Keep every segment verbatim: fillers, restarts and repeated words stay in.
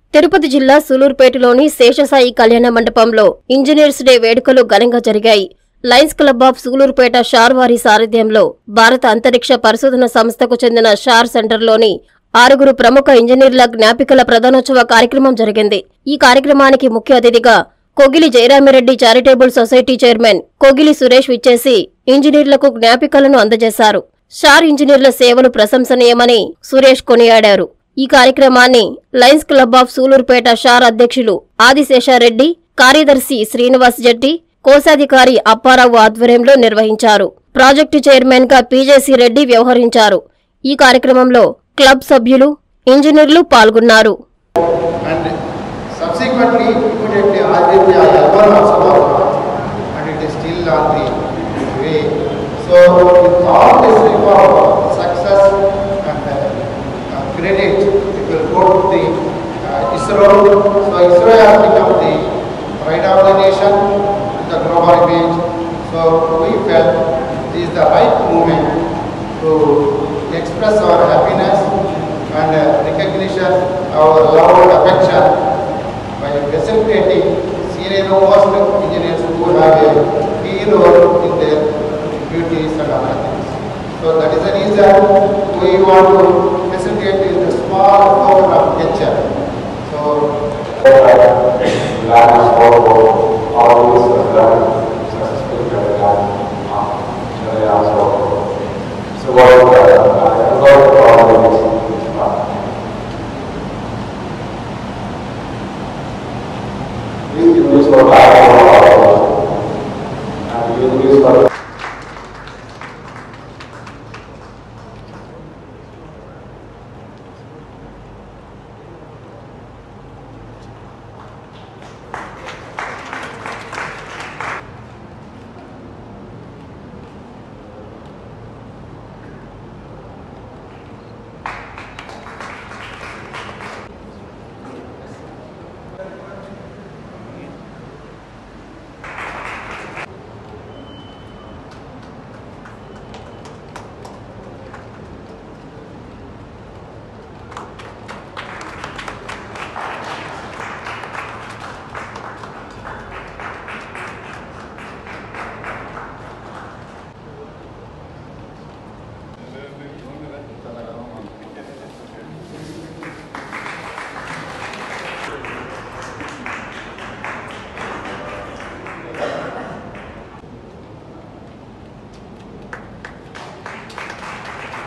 తిరుపతి జిల్లా సూలూరుపేటలోని శేషసాయి కళ్యాణ మండపంలో ఇంజనీర్స్ డే వేడుకలు ఘనంగా జరిగాయి. Lions club of Sullurupeta SHAR వారి సారథ్యంలో భారత అంతరిక్ష పరిశోధన సంస్థకు చెందిన షార్ సెంటర్లోని ఆరుగురు ప్రముఖ ఇంజనీర్ల జ్ఞాపికల ప్రధానోత్సవ కార్యక్రమం జరిగింది. ఈ కార్యక్రమానికి ముఖ్య అతిథిగా Kogili Jayaramireddy charitable society chairman Kogili Suresh విచ్చేసి ఇంజనీర్లకు జ్ఞాపికలను అందజేశారు. షార్ ఇంజనీర్ల సేవలు ప్రశంసనీయమని సురేష్ కొనియాడారు. ఈ కార్యక్రమాన్ని lions club of Sullurupeta SHAR అధ్యక్షులు ఆదిశేషారెడ్డి, కార్యదర్శి శ్రీనివాస్ జెట్టి, కోశాధికారి అప్పారావు ఆధ్వర్యంలో నిర్వహించారు. ప్రాజెక్టు చైర్మన్ గా పీజేసీ రెడ్డి వ్యవహరించారు. ఈ కార్యక్రమంలో క్లబ్ సభ్యులు, ఇంజనీర్లు పాల్గొన్నారు. credit it will go to the uh, ISRO. So ISRO has become the pride of the nation, the global image. So we felt this is the right moment to express our happiness and uh, recognition, our love and affection by facilitating senior most engineers who have a key role in their duties and other things. So that is the reason we want to facilitate in the small form of nature. So land is for all these successful careers. So so what is the all these please use for life and use for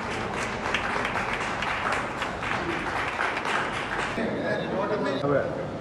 Well.